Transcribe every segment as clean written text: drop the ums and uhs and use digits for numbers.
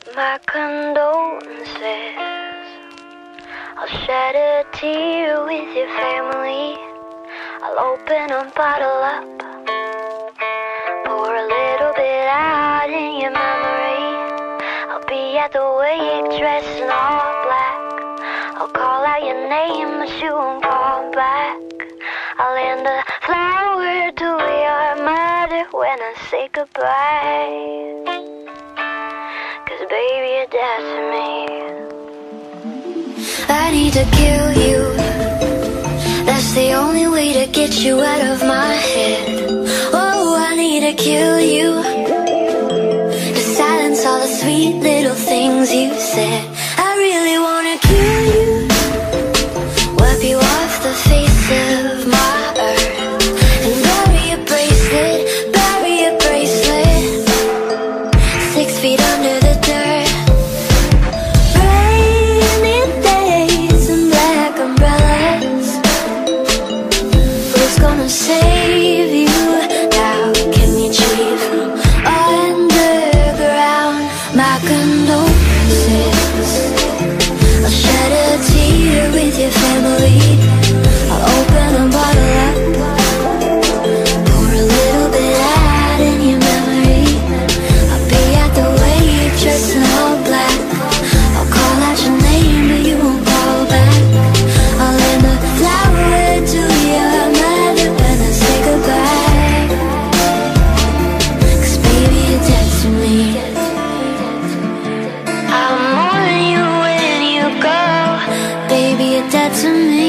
My condolences. I'll shed a tear with your family. I'll open a bottle up, pour a little bit out in your memory. I'll be at the wake dressed in all black. I'll call out your name but you won't call back. I'll land a flower to your mother when I say goodbye. Cause baby, you're dead to me. I need to kill you. That's the only way to get you out of my head. Oh, I need to kill you, to silence all the sweet little things you said. I really wanna kill you, wipe you off the face of my earth, and bury a bracelet, 6 feet under the dirt. Rainy days and black umbrellas. Who's gonna save you now? Can you cheat from underground? My condolences. I'll shed a tear with your family. I'll open a bottle up, pour a little bit out in your memory. I'll be at the wake dressed in all black. I'll call out your name but you won't call back. I'll lend a flower to your mother when I say goodbye. Cause baby, you're dead to me. I'll mourn you when you go. Baby, you're dead to me.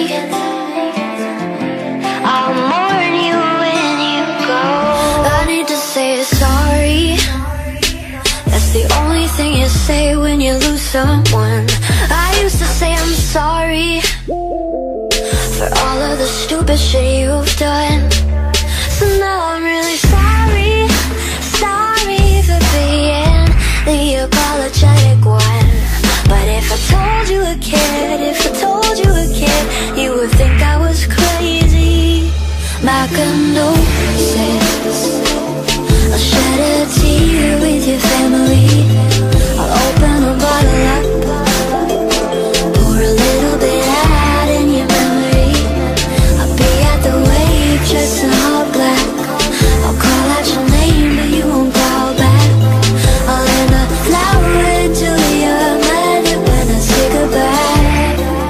I'll mourn you when you go. I need to say sorry. That's the only thing you say when you lose someone. I used to say I'm sorry for all of the stupid shit you've done. So now I'm really sorry, sorry for being the apologetic one. But if I told you again, you would think I was crazy. My condolences. I'll shed a tear with your family. I'll open a bottle up, pour a little bit out in your memory. I'll be at the wake dressed in all black. I'll call out your name but you won't call back. I'll lend a flower to your mother when I say goodbye.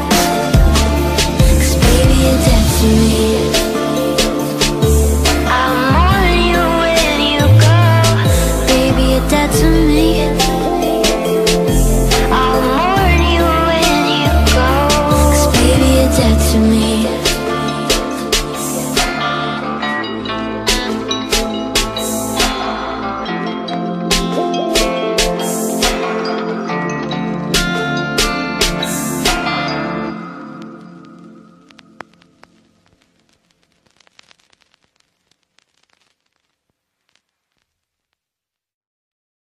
Cause baby, you're dead to me. I'll mourn you when you go. Baby, you're dead to me.